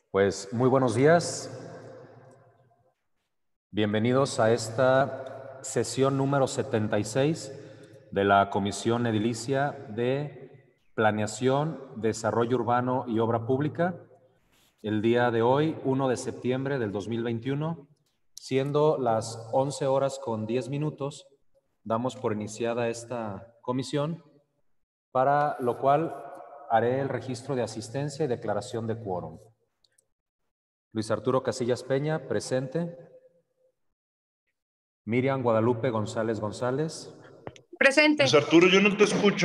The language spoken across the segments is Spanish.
Pues muy buenos días. Bienvenidos a esta sesión número 76 de la Comisión Edilicia de Planeación, Desarrollo Urbano y Obra Pública. El día de hoy, 1 de septiembre del 2021, siendo las 11 horas con 10 minutos, damos por iniciada esta comisión, para lo cual haré el registro de asistencia y declaración de quórum. Luis Arturo Casillas Peña, presente. Miriam Guadalupe González González. Presente. Luis Arturo, yo no te escucho.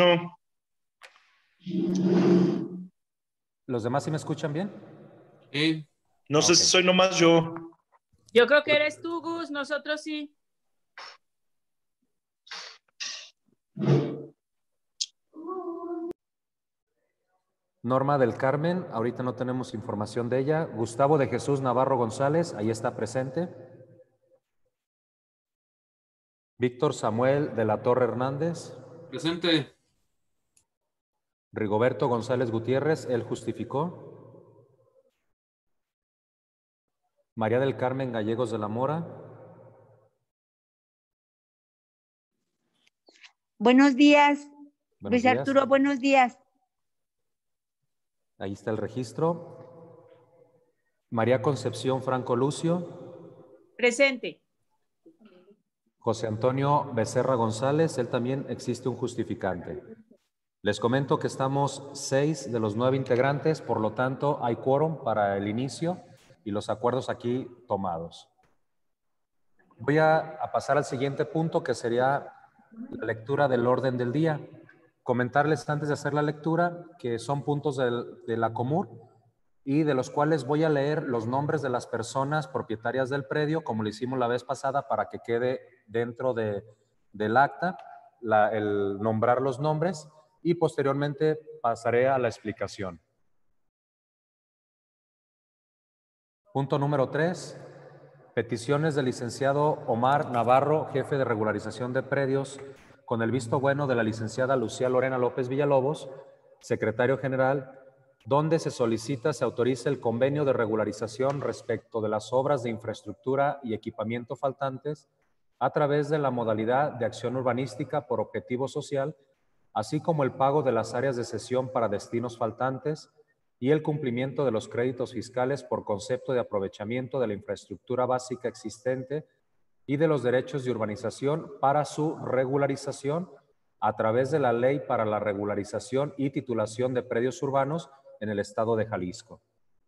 ¿Los demás sí me escuchan bien? Sí. No sé si soy nomás yo. Yo creo que eres tú, Gus, nosotros sí. Norma del Carmen, ahorita no tenemos información de ella. Gustavo de Jesús Navarro González, ahí está presente. Víctor Samuel de la Torre Hernández. Presente. Rigoberto González Gutiérrez, él justificó. María del Carmen Gallegos de la Mora. Buenos días, Buenos Luis días. Arturo, buenos días. Ahí está el registro. María Concepción Franco Lucio. Presente. José Antonio Becerra González, él también existe un justificante. Les comento que estamos 6 de los 9 integrantes, por lo tanto hay quórum para el inicio y los acuerdos aquí tomados. Voy a pasar al siguiente punto, que sería la lectura del orden del día. Comentarles antes de hacer la lectura que son puntos de la Comur y de los cuales voy a leer los nombres de las personas propietarias del predio, como lo hicimos la vez pasada, para que quede dentro del acta el nombrar los nombres, y posteriormente pasaré a la explicación. Punto número 3. Peticiones del licenciado Omar Navarro, jefe de regularización de predios, con el visto bueno de la licenciada Lucía Lorena López Villalobos, secretario general, donde se solicita se autorice el convenio de regularización respecto de las obras de infraestructura y equipamiento faltantes a través de la modalidad de acción urbanística por objetivo social, así como el pago de las áreas de cesión para destinos faltantes y el cumplimiento de los créditos fiscales por concepto de aprovechamiento de la infraestructura básica existente y de los derechos de urbanización para su regularización a través de la Ley para la Regularización y Titulación de Predios Urbanos en el Estado de Jalisco.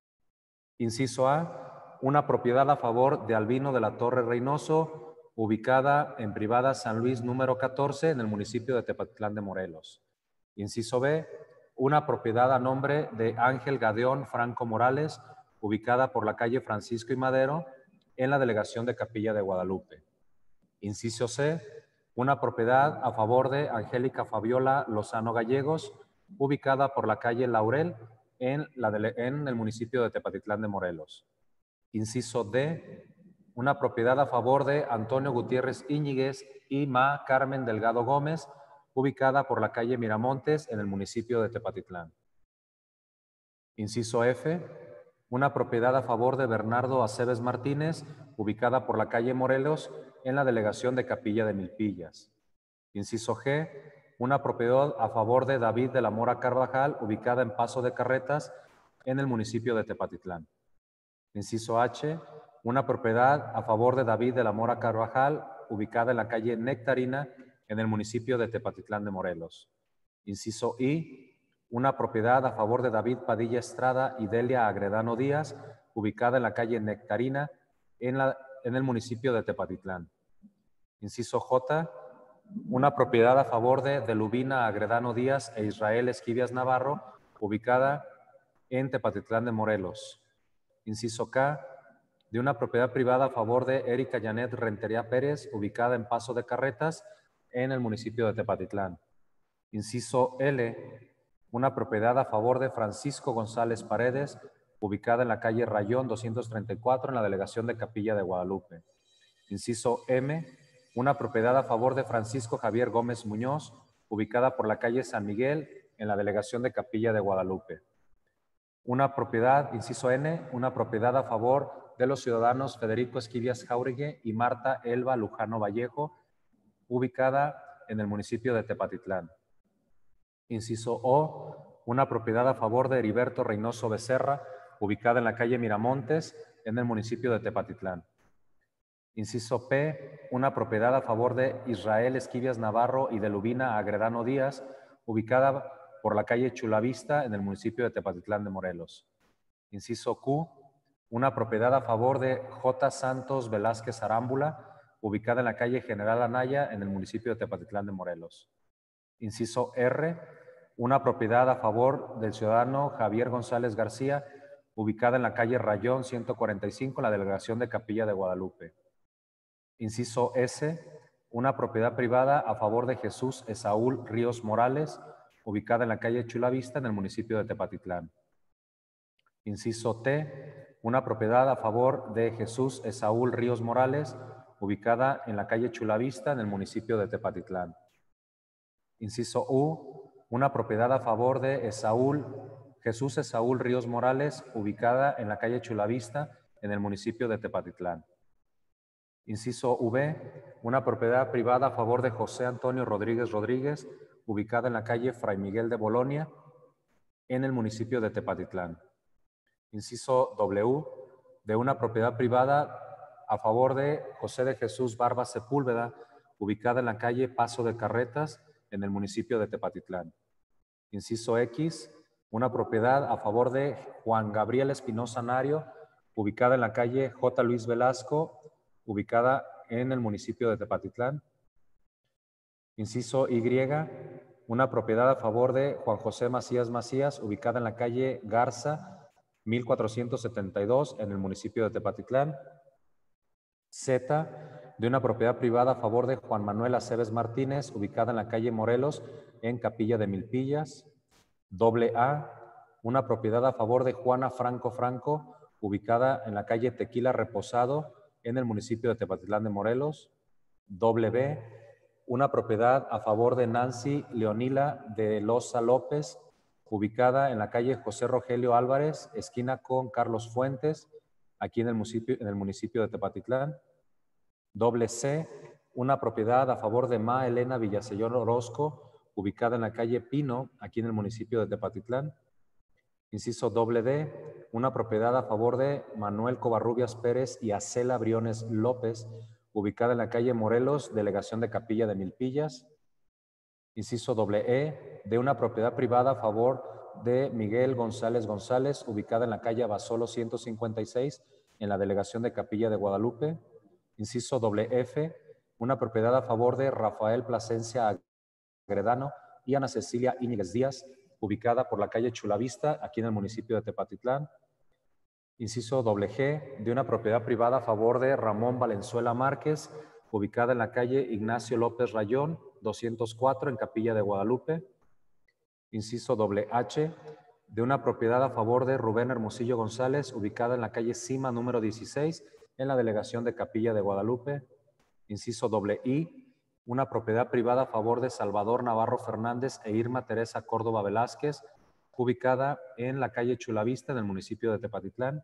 Inciso A, una propiedad a favor de Albino de la Torre Reynoso, ubicada en Privada San Luis número 14 en el municipio de Tepatitlán de Morelos. Inciso B, una propiedad a nombre de Ángel Gadeón Franco Morales, ubicada por la calle Francisco y Madero, en la delegación de Capilla de Guadalupe. Inciso C, una propiedad a favor de Angélica Fabiola Lozano Gallegos, ubicada por la calle Laurel, en el municipio de Tepatitlán de Morelos. Inciso D, una propiedad a favor de Antonio Gutiérrez Íñiguez y Ma Carmen Delgado Gómez, ubicada por la calle Miramontes en el municipio de Tepatitlán. Inciso F, una propiedad a favor de Bernardo Aceves Martínez, ubicada por la calle Morelos en la delegación de Capilla de Milpillas. Inciso G, una propiedad a favor de David de la Mora Carvajal, ubicada en Paso de Carretas en el municipio de Tepatitlán. Inciso H, una propiedad a favor de David de la Mora Carvajal, ubicada en la calle Nectarina, en el municipio de Tepatitlán de Morelos. Inciso I, una propiedad a favor de David Padilla Estrada y Delia Agredano Díaz, ubicada en la calle Nectarina, en el municipio de Tepatitlán. Inciso J, una propiedad a favor de Delubina Agredano Díaz e Israel Esquivias Navarro, ubicada en Tepatitlán de Morelos. Inciso K, de una propiedad privada a favor de Erika Janet Rentería Pérez, ubicada en Paso de Carretas, en el municipio de Tepatitlán. Inciso L, una propiedad a favor de Francisco González Paredes, ubicada en la calle Rayón 234, en la delegación de Capilla de Guadalupe. Inciso M, una propiedad a favor de Francisco Javier Gómez Muñoz, ubicada por la calle San Miguel, en la delegación de Capilla de Guadalupe. una propiedad, inciso N, una propiedad a favor de los ciudadanos Federico Esquivias Jáuregui y Marta Elba Lujano Vallejo, ubicada en el municipio de Tepatitlán. Inciso O, una propiedad a favor de Heriberto Reynoso Becerra, ubicada en la calle Miramontes, en el municipio de Tepatitlán. Inciso P, una propiedad a favor de Israel Esquivias Navarro y de Lubina Agredano Díaz, ubicada por la calle Chulavista, en el municipio de Tepatitlán de Morelos. Inciso Q, una propiedad a favor de J. Santos Velázquez Arámbula, ubicada en la calle General Anaya, en el municipio de Tepatitlán de Morelos. Inciso R, una propiedad a favor del ciudadano Javier González García, ubicada en la calle Rayón 145, en la delegación de Capilla de Guadalupe. Inciso S, una propiedad privada a favor de Jesús Esaúl Ríos Morales, ubicada en la calle Chulavista, en el municipio de Tepatitlán. Inciso T, una propiedad a favor de Jesús Esaúl Ríos Morales, ubicada en la calle Chulavista, en el municipio de Tepatitlán. Inciso U, una propiedad a favor de Jesús Esaúl Ríos Morales, ubicada en la calle Chulavista, en el municipio de Tepatitlán. Inciso V, una propiedad privada a favor de José Antonio Rodríguez Rodríguez, ubicada en la calle Fray Miguel de Bolonia, en el municipio de Tepatitlán. Inciso W, de una propiedad privada a favor de José de Jesús Barba Sepúlveda, ubicada en la calle Paso de Carretas, en el municipio de Tepatitlán. Inciso X, una propiedad a favor de Juan Gabriel Espinosa Nario, ubicada en la calle J. Luis Velasco, ubicada en el municipio de Tepatitlán. Inciso Y, una propiedad a favor de Juan José Macías Macías, ubicada en la calle Garza 1472, en el municipio de Tepatitlán. Z, de una propiedad privada a favor de Juan Manuel Aceves Martínez, ubicada en la calle Morelos, en Capilla de Milpillas. AA, una propiedad a favor de Juana Franco Franco, ubicada en la calle Tequila Reposado, en el municipio de Tepatitlán de Morelos. B, una propiedad a favor de Nancy Leonila de Loza López, ubicada en la calle José Rogelio Álvarez, esquina con Carlos Fuentes, aquí en el municipio de Tepatitlán. C, una propiedad a favor de Ma Elena Villasellón Orozco, ubicada en la calle Pino, aquí en el municipio de Tepatitlán. Inciso D, una propiedad a favor de Manuel Covarrubias Pérez y Acela Briones López, ubicada en la calle Morelos, delegación de Capilla de Milpillas. Inciso E, de una propiedad privada a favor de Miguel González González, ubicada en la calle Abasolo 156, en la delegación de Capilla de Guadalupe. Inciso F, una propiedad a favor de Rafael Plasencia Agredano y Ana Cecilia Íñiguez Díaz, ubicada por la calle Chulavista, aquí en el municipio de Tepatitlán. Inciso G, de una propiedad privada a favor de Ramón Valenzuela Márquez, ubicada en la calle Ignacio López Rayón, 204, en Capilla de Guadalupe. Inciso H, de una propiedad a favor de Rubén Hermosillo González, ubicada en la calle Cima número 16, en la delegación de Capilla de Guadalupe. Inciso I, una propiedad privada a favor de Salvador Navarro Fernández e Irma Teresa Córdoba Velázquez, ubicada en la calle Chulavista, en el municipio de Tepatitlán.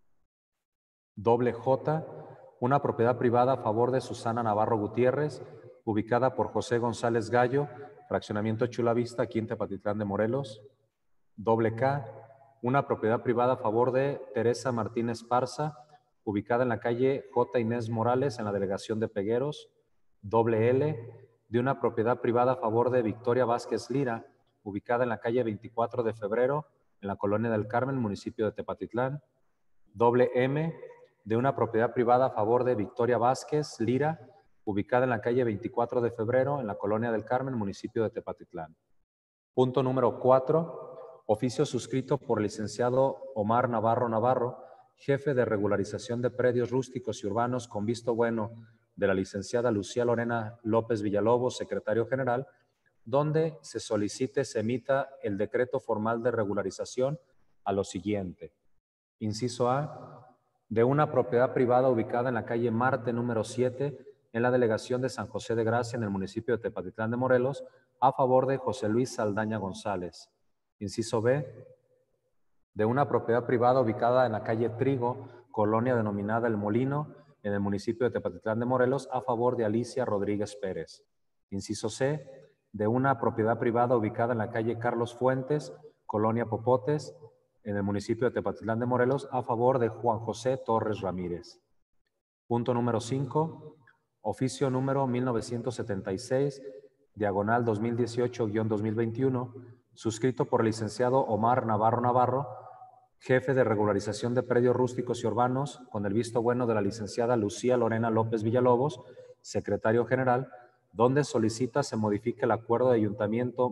J, una propiedad privada a favor de Susana Navarro Gutiérrez, ubicada por José González Gallo, fraccionamiento Chulavista, aquí en Tepatitlán de Morelos. K, una propiedad privada a favor de Teresa Martínez Parza, ubicada en la calle J. Inés Morales, en la delegación de Pegueros. L, de una propiedad privada a favor de Victoria Vázquez Lira, ubicada en la calle 24 de Febrero, en la colonia del Carmen, municipio de Tepatitlán. M, de una propiedad privada a favor de Victoria Vázquez Lira, ubicada en la calle 24 de Febrero, en la colonia del Carmen, municipio de Tepatitlán. Punto número 4. Oficio suscrito por el licenciado Omar Navarro Navarro, jefe de regularización de predios rústicos y urbanos con visto bueno de la licenciada Lucía Lorena López Villalobos, secretario general, donde se solicite se emita el decreto formal de regularización a lo siguiente. Inciso A, de una propiedad privada ubicada en la calle Marte número 7, en la delegación de San José de Gracia, en el municipio de Tepatitlán de Morelos, a favor de José Luis Saldaña González. Inciso B, de una propiedad privada ubicada en la calle Trigo, colonia denominada El Molino, en el municipio de Tepatitlán de Morelos, a favor de Alicia Rodríguez Pérez. Inciso C, de una propiedad privada ubicada en la calle Carlos Fuentes, colonia Popotes, en el municipio de Tepatitlán de Morelos, a favor de Juan José Torres Ramírez. Punto número 5, oficio número 1976, diagonal 2018-2021, suscrito por el licenciado Omar Navarro, jefe de regularización de predios rústicos y urbanos, con el visto bueno de la licenciada Lucía Lorena López Villalobos, secretario general, donde solicita se modifique el acuerdo de ayuntamiento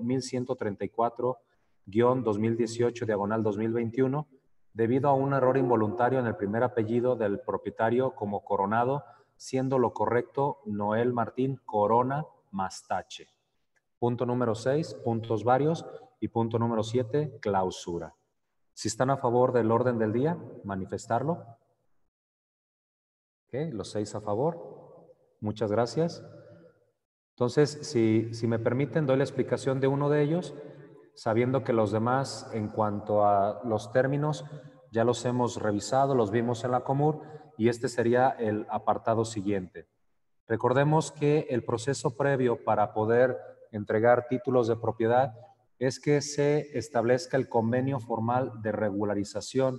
1134-2018, diagonal 2021, debido a un error involuntario en el primer apellido del propietario como Coronado, siendo lo correcto Noel Martín Corona Mastache. Punto número 6, puntos varios. Y punto número 7, clausura. Si están a favor del orden del día, manifestarlo. Okay, los 6 a favor. Muchas gracias. Entonces, si me permiten, doy la explicación de uno de ellos, sabiendo que los demás, en cuanto a los términos, ya los hemos revisado, los vimos en la Comur, y este sería el apartado siguiente. Recordemos que el proceso previo para poder entregar títulos de propiedad es que se establezca el convenio formal de regularización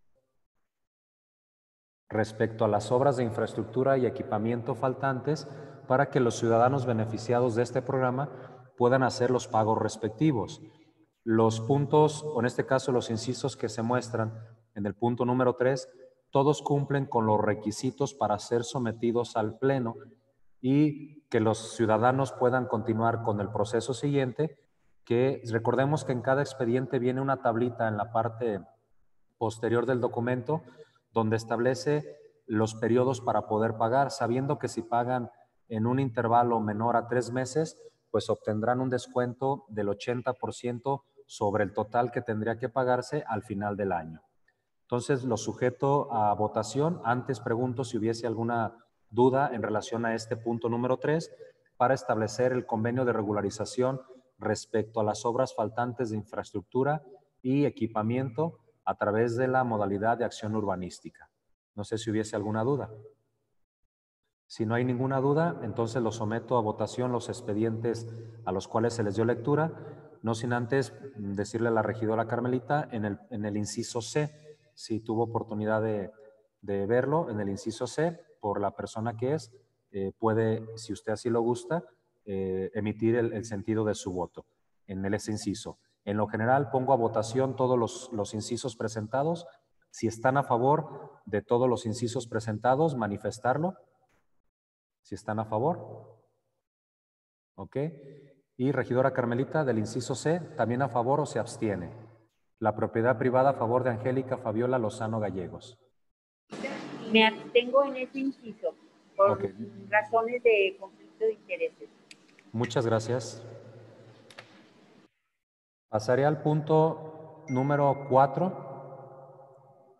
respecto a las obras de infraestructura y equipamiento faltantes para que los ciudadanos beneficiados de este programa puedan hacer los pagos respectivos. Los puntos, o en este caso los incisos que se muestran en el punto número 3, todos cumplen con los requisitos para ser sometidos al Pleno y que los ciudadanos puedan continuar con el proceso siguiente, que recordemos que en cada expediente viene una tablita en la parte posterior del documento donde establece los periodos para poder pagar, sabiendo que si pagan en un intervalo menor a 3 meses, pues obtendrán un descuento del 80% sobre el total que tendría que pagarse al final del año. Entonces, lo sujeto a votación. Antes pregunto si hubiese alguna duda en relación a este punto número 3 para establecer el convenio de regularización respecto a las obras faltantes de infraestructura y equipamiento a través de la modalidad de acción urbanística. No sé si hubiese alguna duda. Si no hay ninguna duda, entonces lo someto a votación los expedientes a los cuales se les dio lectura, no sin antes decirle a la regidora Carmelita en el inciso C, si tuvo oportunidad de verlo, en el inciso C, por la persona que es, puede, si usted así lo gusta, emitir el sentido de su voto en ese inciso. En lo general, pongo a votación todos los incisos presentados. Si están a favor de todos los incisos presentados, manifestarlo. Si están a favor. Ok. Y regidora Carmelita, del inciso C, ¿también a favor o se abstiene? La propiedad privada a favor de Angélica Fabiola Lozano Gallegos. Me abstengo en ese inciso por razones de conflicto de intereses. Muchas gracias. Pasaré al punto número 4.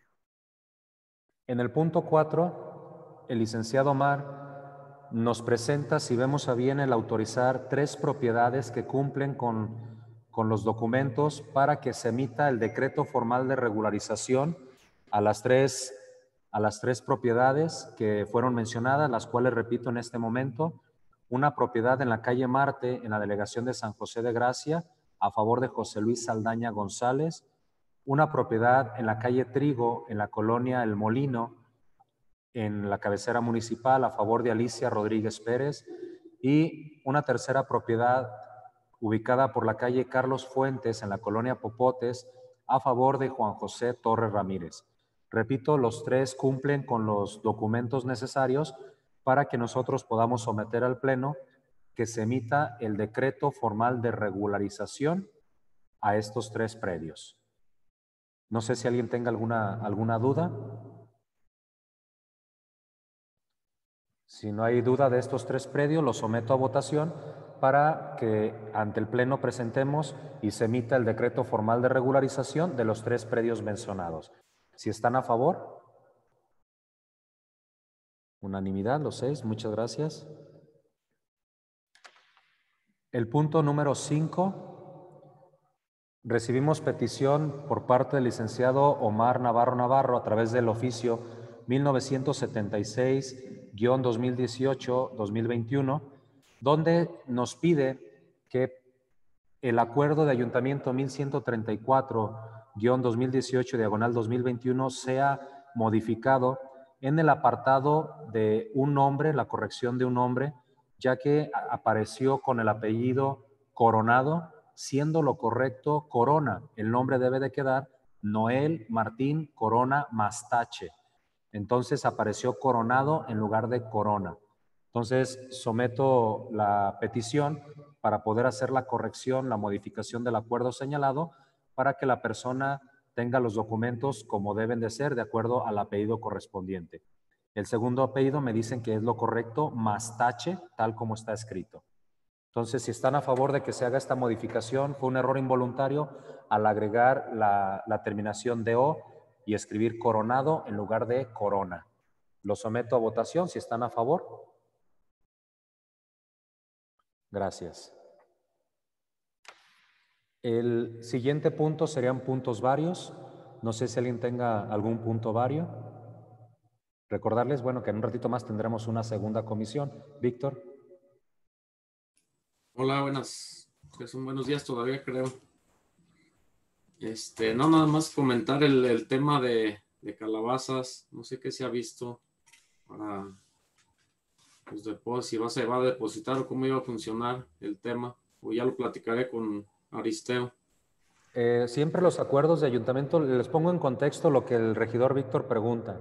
En el punto 4, el licenciado Omar nos presenta, si vemos a bien, el autorizar 3 propiedades que cumplen con los documentos para que se emita el decreto formal de regularización a las tres propiedades que fueron mencionadas, las cuales repito en este momento. Una propiedad en la calle Marte, en la delegación de San José de Gracia, a favor de José Luis Saldaña González. Una propiedad en la calle Trigo, en la colonia El Molino, en la cabecera municipal, a favor de Alicia Rodríguez Pérez. Y una tercera propiedad ubicada por la calle Carlos Fuentes, en la colonia Popotes, a favor de Juan José Torres Ramírez. Repito, los 3 cumplen con los documentos necesarios para que nosotros podamos someter al Pleno que se emita el decreto formal de regularización a estos 3 predios. No sé si alguien tenga alguna duda. Si no hay duda de estos 3 predios, los someto a votación para que ante el Pleno presentemos y se emita el decreto formal de regularización de los 3 predios mencionados. Si están a favor, unanimidad, los 6, muchas gracias. El punto número 5 Recibimos petición por parte del licenciado Omar Navarro Navarro a través del oficio 1976-2018-2021, donde nos pide que el acuerdo de ayuntamiento 1134-2018-2021 sea modificado en el apartado de un nombre, la corrección de un nombre, ya que apareció con el apellido Coronado, siendo lo correcto Corona. El nombre debe de quedar Noel Martín Corona Mastache. Entonces apareció Coronado en lugar de Corona. Entonces someto la petición para poder hacer la corrección, la modificación del acuerdo señalado, para que la persona tenga los documentos como deben de ser, de acuerdo al apellido correspondiente. El segundo apellido me dicen que es lo correcto, Mastache, tal como está escrito. Entonces, si están a favor de que se haga esta modificación, fue un error involuntario al agregar la terminación de O y escribir Coronado en lugar de Corona. Lo someto a votación, si están a favor. Gracias. El siguiente punto serían puntos varios. No sé si alguien tenga algún punto vario. Recordarles, bueno, que en un ratito más tendremos una segunda comisión. Víctor. Hola, buenas. Son buenos días todavía, creo. No, nada más comentar el tema de calabazas. No sé qué se ha visto para los depósitos, si va a depositar o cómo iba a funcionar el tema. O ya lo platicaré con Aristeo. Siempre los acuerdos de ayuntamiento, les pongo en contexto lo que el regidor Víctor pregunta.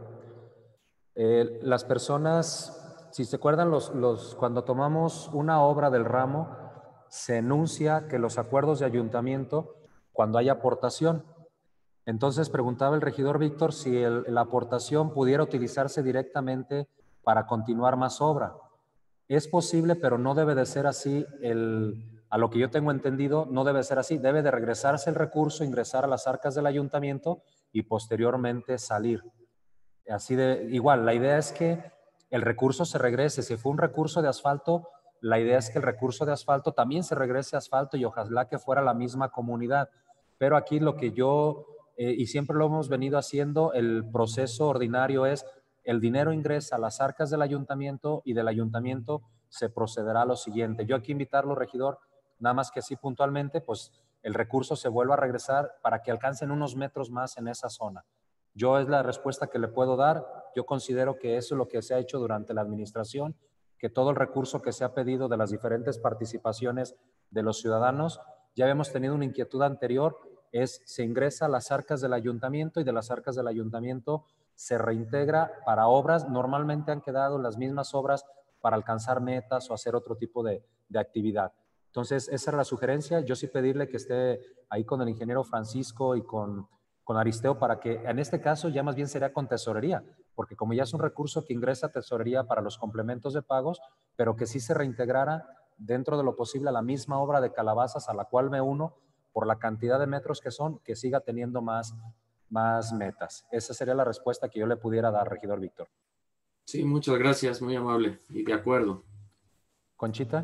Las personas, si se acuerdan, cuando tomamos una obra del ramo, se enuncia que los acuerdos de ayuntamiento, cuando hay aportación. Entonces preguntaba el regidor Víctor si la aportación pudiera utilizarse directamente para continuar más obra. Es posible, pero no debe de ser así. A lo que yo tengo entendido, no debe ser así. Debe de regresarse el recurso, ingresar a las arcas del ayuntamiento y posteriormente salir. Así de igual, la idea es que el recurso se regrese. Si fue un recurso de asfalto, la idea es que el recurso de asfalto también se regrese a asfalto y ojalá que fuera la misma comunidad. Pero aquí lo que yo, y siempre lo hemos venido haciendo, el proceso ordinario es el dinero ingresa a las arcas del ayuntamiento y del ayuntamiento se procederá a lo siguiente. Yo aquí invitarlo, regidor, nada más que así puntualmente, pues el recurso se vuelva a regresar para que alcancen unos metros más en esa zona. Yo es la respuesta que le puedo dar. Yo considero que eso es lo que se ha hecho durante la administración, que todo el recurso que se ha pedido de las diferentes participaciones de los ciudadanos, ya habíamos tenido una inquietud anterior, se ingresa a las arcas del ayuntamiento y de las arcas del ayuntamiento se reintegra para obras. Normalmente han quedado las mismas obras para alcanzar metas o hacer otro tipo de actividad. Entonces, esa era la sugerencia. Yo sí pedirle que esté ahí con el ingeniero Francisco y con Aristeo para que en este caso ya más bien sería con tesorería, porque como ya es un recurso que ingresa a tesorería para los complementos de pagos, pero que sí se reintegrara dentro de lo posible a la misma obra de calabazas a la cual me uno por la cantidad de metros que son, que siga teniendo más metas. Esa sería la respuesta que yo le pudiera dar, regidor Víctor. Sí, muchas gracias, muy amable y de acuerdo. Conchita.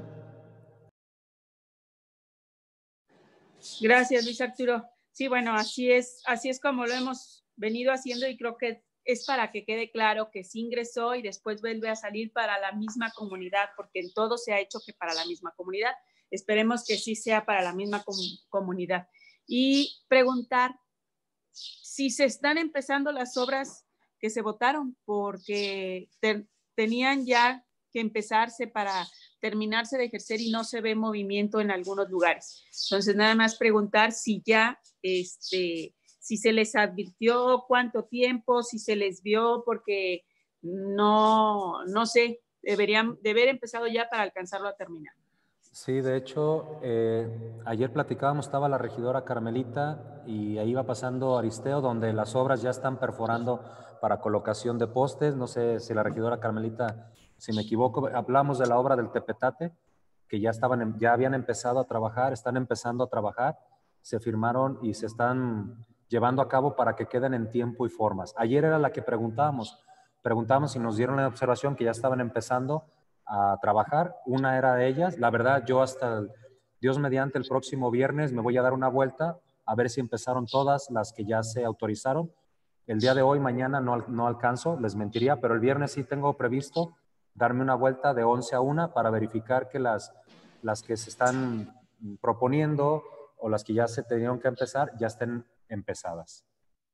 Gracias, Luis Arturo. Sí, bueno, así es como lo hemos venido haciendo y creo que es para que quede claro que sí ingresó y después vuelve a salir para la misma comunidad, porque en todo se ha hecho que para la misma comunidad. Esperemos que sí sea para la misma comunidad. Y preguntar si se están empezando las obras que se votaron, porque tenían ya que empezarse para terminarse de ejercer y no se ve movimiento en algunos lugares. Entonces, nada más preguntar si ya, si se les advirtió cuánto tiempo, si se les vio, porque no sé, deberían de haber empezado ya para alcanzarlo a terminar. Sí, de hecho, ayer platicábamos, estaba la regidora Carmelita y ahí va pasando Aristeo, donde las obras ya están perforando para colocación de postes. No sé si la regidora Carmelita, si me equivoco, hablamos de la obra del Tepetate, que ya habían empezado a trabajar, están empezando a trabajar, se firmaron y se están llevando a cabo para que queden en tiempo y formas. Ayer era la que preguntábamos y nos dieron la observación que ya estaban empezando a trabajar. Una era de ellas. La verdad, yo hasta Dios mediante el próximo viernes me voy a dar una vuelta a ver si empezaron todas las que ya se autorizaron. El día de hoy, mañana no alcanzo, les mentiría, pero el viernes sí tengo previsto darme una vuelta de 11 a 1 para verificar que las que se están proponiendo o las que ya se tenían que empezar ya estén empezadas.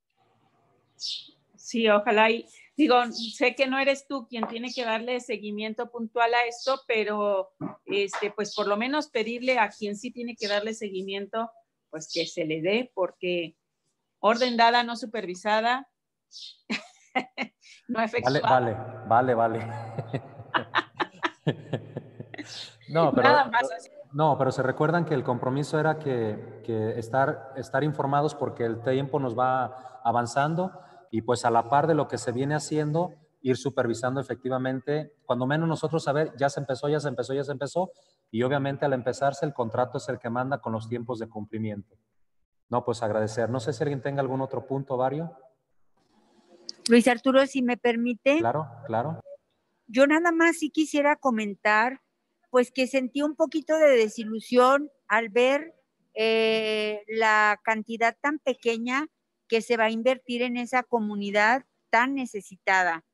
Sí, ojalá. Y digo, sé que no eres tú quien tiene que darle seguimiento puntual a esto, pero pues por lo menos pedirle a quien sí tiene que darle seguimiento, pues que se le dé, porque orden dada, no supervisada, no efectuada. Vale. No, Nada más así. no, pero se recuerdan que el compromiso era que estar informados porque el tiempo nos va avanzando y pues a la par de lo que se viene haciendo, ir supervisando efectivamente, cuando menos nosotros saber, ya se empezó, y obviamente al empezarse el contrato es el que manda con los tiempos de cumplimiento. No, pues agradecer. No sé si alguien tenga algún otro punto, Vario. Luis Arturo, si me permite. Claro. Yo nada más sí quisiera comentar, pues que sentí un poquito de desilusión al ver la cantidad tan pequeña que se va a invertir en esa comunidad tan necesitada.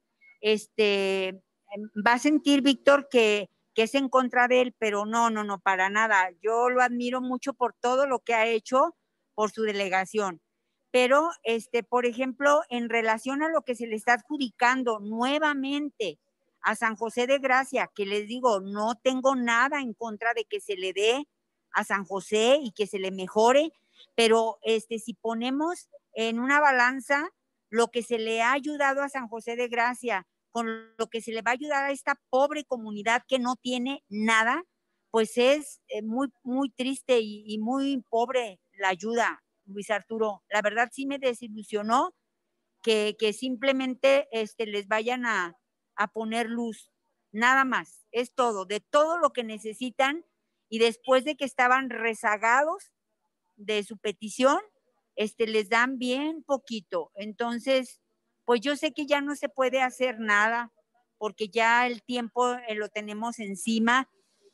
Va a sentir Víctor que es en contra de él, pero no, para nada. Yo lo admiro mucho por todo lo que ha hecho por su delegación. Pero, por ejemplo, en relación a lo que se le está adjudicando nuevamente a San José de Gracia, que les digo, no tengo nada en contra de que se le dé a San José y que se le mejore, pero si ponemos en una balanza lo que se le ha ayudado a San José de Gracia con lo que se le va a ayudar a esta pobre comunidad que no tiene nada, pues es muy, muy triste y muy pobre la ayuda, Luis Arturo. La verdad sí me desilusionó que simplemente les vayan a poner luz, nada más, es todo, de todo lo que necesitan, y después de que estaban rezagados de su petición, les dan bien poquito. Entonces, pues yo sé que ya no se puede hacer nada, porque ya el tiempo lo tenemos encima,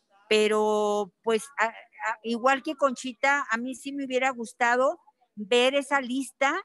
pero pues igual que Conchita, a mí sí me hubiera gustado ver esa lista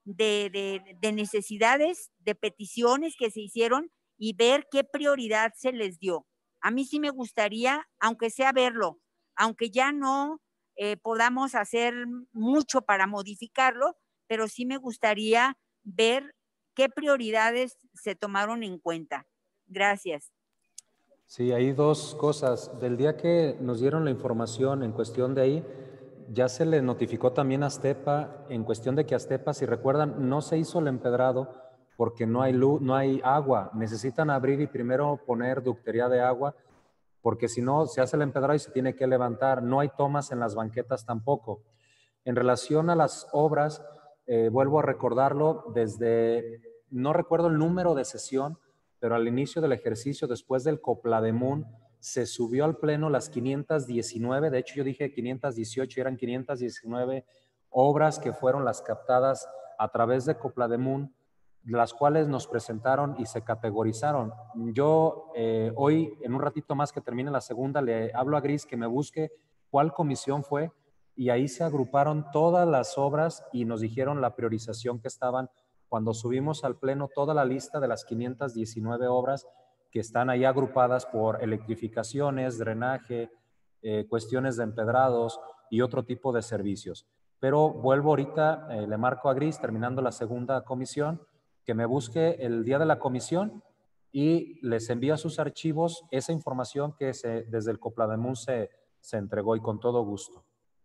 de necesidades, de peticiones que se hicieron y ver qué prioridad se les dio. A mí sí me gustaría, aunque sea verlo, aunque ya no podamos hacer mucho para modificarlo, pero sí me gustaría ver qué prioridades se tomaron en cuenta. Gracias. Sí, hay dos cosas. Del día que nos dieron la información en cuestión de ahí, ya se le notificó también a Aztepa, en cuestión de que Aztepa, si recuerdan, no se hizo el empedrado porque no hay luz, no hay agua. Necesitan abrir y primero poner ductería de agua, porque si no, se hace el empedrado y se tiene que levantar. No hay tomas en las banquetas tampoco. En relación a las obras, vuelvo a recordarlo desde, no recuerdo el número de sesión, pero al inicio del ejercicio, después del Coplademun, se subió al pleno las 519, de hecho yo dije 518 y eran 519 obras que fueron las captadas a través de Coplademun, las cuales nos presentaron y se categorizaron. Yo hoy, en un ratito más que termine la segunda, le hablo a Gris que me busque cuál comisión fue, y ahí se agruparon todas las obras y nos dijeron la priorización que estaban. Cuando subimos al pleno toda la lista de las 519 obras que están ahí agrupadas por electrificaciones, drenaje, cuestiones de empedrados y otro tipo de servicios. Pero vuelvo ahorita, le marco a Gris, terminando la segunda comisión, que me busque el día de la comisión y les envío a sus archivos esa información que desde el Coplademun se entregó, y con todo gusto.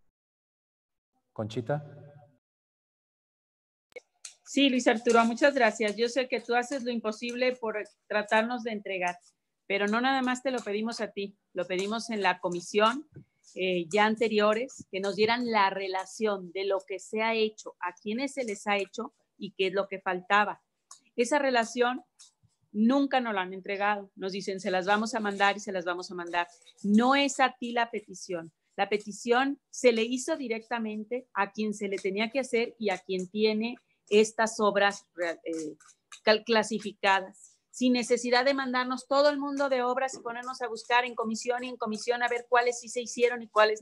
Conchita. Sí, Luis Arturo, muchas gracias. Yo sé que tú haces lo imposible por tratarnos de entregar, pero no nada más te lo pedimos a ti, lo pedimos en la comisión ya anteriores, que nos dieran la relación de lo que se ha hecho, a quiénes se les ha hecho y qué es lo que faltaba. Esa relación nunca nos la han entregado. Nos dicen, se las vamos a mandar y se las vamos a mandar. No es a ti la petición. La petición se le hizo directamente a quien se le tenía que hacer y a quien tiene estas obras clasificadas, sin necesidad de mandarnos todo el mundo de obras y ponernos a buscar en comisión y en comisión a ver cuáles sí se hicieron y cuáles no.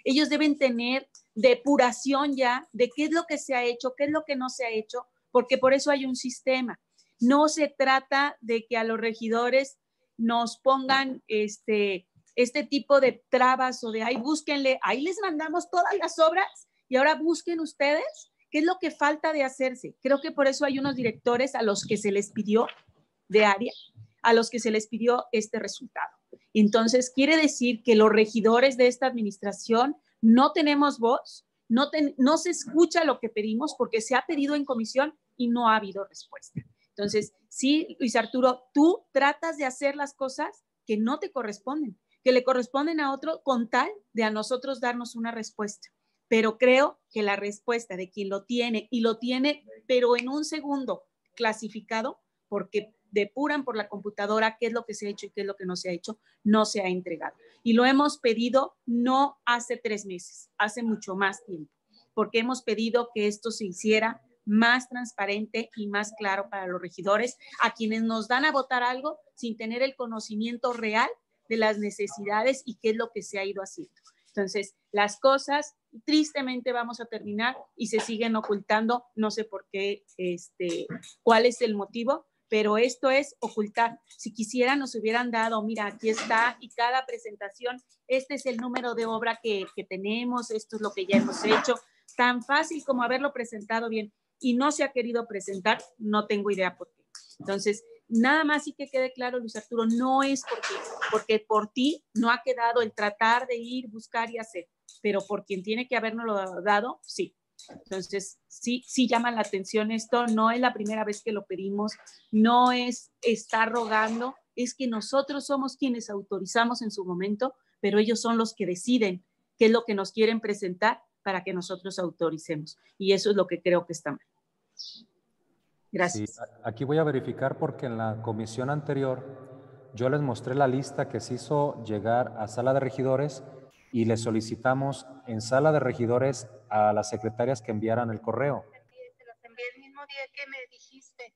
Ellos deben tener depuración ya de qué es lo que se ha hecho, qué es lo que no se ha hecho, porque por eso hay un sistema. No se trata de que a los regidores nos pongan este tipo de trabas o de ahí búsquenle, ahí les mandamos todas las obras y ahora busquen ustedes qué es lo que falta de hacerse. Creo que por eso hay unos directores a los que se les pidió de área, a los que se les pidió este resultado. Entonces, quiere decir que los regidores de esta administración no tenemos voz, no se escucha lo que pedimos porque se ha pedido en comisión y no ha habido respuesta. Entonces, sí, Luis Arturo, tú tratas de hacer las cosas que no te corresponden, que le corresponden a otro con tal de a nosotros darnos una respuesta. Pero creo que la respuesta de quien lo tiene, y lo tiene, pero en un segundo clasificado, porque depuran por la computadora qué es lo que se ha hecho y qué es lo que no se ha hecho, no se ha entregado. Y lo hemos pedido no hace 3 meses, hace mucho más tiempo, porque hemos pedido que esto se hiciera más transparente y más claro para los regidores, a quienes nos dan a votar algo sin tener el conocimiento real de las necesidades y qué es lo que se ha ido haciendo. Entonces, las cosas tristemente vamos a terminar y se siguen ocultando, no sé por qué, cuál es el motivo, pero esto es ocultar. Si quisieran, nos hubieran dado, mira, aquí está, y cada presentación, este es el número de obra que tenemos, esto es lo que ya hemos hecho, tan fácil como haberlo presentado bien, y no se ha querido presentar, no tengo idea por qué. Entonces, nada más y que quede claro, Luis Arturo, no es porque por ti no ha quedado el tratar de ir, buscar y hacer, pero por quien tiene que habernoslo dado, sí. Entonces, sí llama la atención esto, no es la primera vez que lo pedimos, no es estar rogando, es que nosotros somos quienes autorizamos en su momento, pero ellos son los que deciden qué es lo que nos quieren presentar para que nosotros autoricemos. Y eso es lo que creo que está mal. Gracias. Sí, aquí voy a verificar porque en la comisión anterior yo les mostré la lista que se hizo llegar a sala de regidores y le solicitamos en sala de regidores a las secretarias que enviaran el correo. Te las envié el mismo día que me dijiste.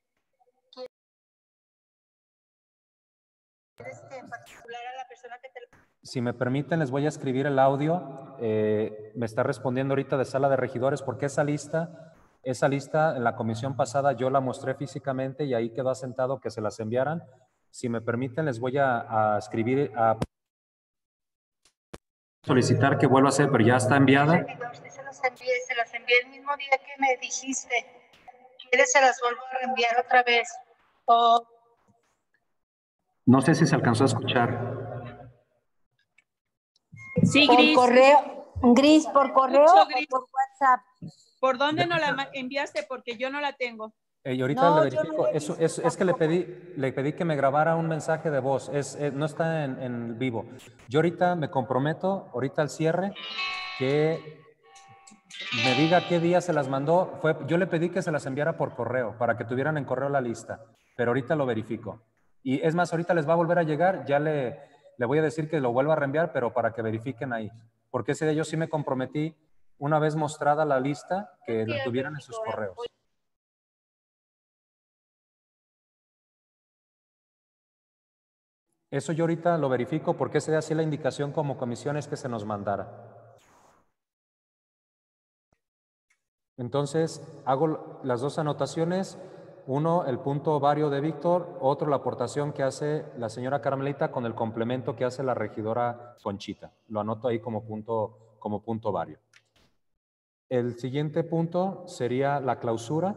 ¿Quieres en particular a la persona que te lo... Si me permiten, les voy a escribir el audio. Me está respondiendo ahorita de sala de regidores porque esa lista en la comisión pasada yo la mostré físicamente y ahí quedó asentado que se las enviaran. Si me permiten, les voy a escribir, a solicitar que vuelva a ser, pero ya está enviada. Se las envié el mismo día que me dijiste. ¿Quieres se las vuelvo a reenviar otra vez? O... No sé si se alcanzó a escuchar. Sí, por Gris. Correo, Gris, por correo Mucho, o Gris. por WhatsApp. ¿Por dónde no la enviaste? Porque yo no la tengo. Y ahorita No, le yo verifico, no es que le pedí que me grabara un mensaje de voz, no está en vivo. Yo ahorita me comprometo, ahorita al cierre, que me diga qué día se las mandó. Yo le pedí que se las enviara por correo, para que tuvieran en correo la lista, pero ahorita lo verifico. Y es más, ahorita les va a volver a llegar, ya le voy a decir que lo vuelva a reenviar, pero para que verifiquen ahí. Porque ese día yo sí me comprometí, una vez mostrada la lista, que la tuvieran en sus correos. Eso yo ahorita lo verifico porque ese día sí la indicación como comisión es que se nos mandara. Entonces, hago las dos anotaciones. Uno, el punto ovario de Víctor. Otro, la aportación que hace la señora Carmelita con el complemento que hace la regidora Conchita. Lo anoto ahí como punto ovario. El siguiente punto sería la clausura.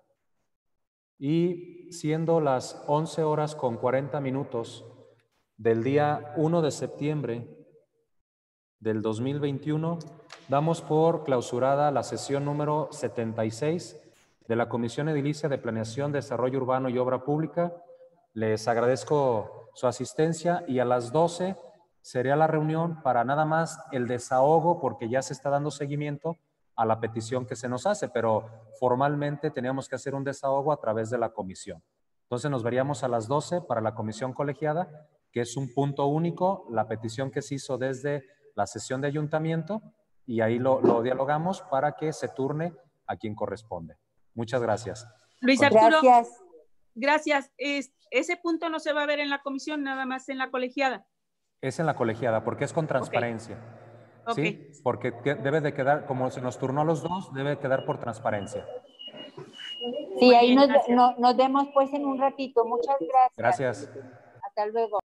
Y siendo las 11:40 del día 1 de septiembre del 2021, damos por clausurada la sesión número 76 de la Comisión Edilicia de Planeación, Desarrollo Urbano y Obra Pública. Les agradezco su asistencia y a las 12 sería la reunión para nada más el desahogo, porque ya se está dando seguimiento a la petición que se nos hace, pero formalmente teníamos que hacer un desahogo a través de la comisión. Entonces nos veríamos a las 12 para la comisión colegiada, que es un punto único, la petición que se hizo desde la sesión de ayuntamiento, y ahí lo dialogamos para que se turne a quien corresponde. Muchas gracias. Luis Arturo, Gracias. Gracias. Ese punto no se va a ver en la comisión, nada más en la colegiada. Es en la colegiada, porque es con transparencia. ¿sí? Porque debe de quedar, como se nos turnó a los dos, debe quedar por transparencia. Sí, ahí nos vemos pues en un ratito. Muchas gracias. Gracias. Hasta luego.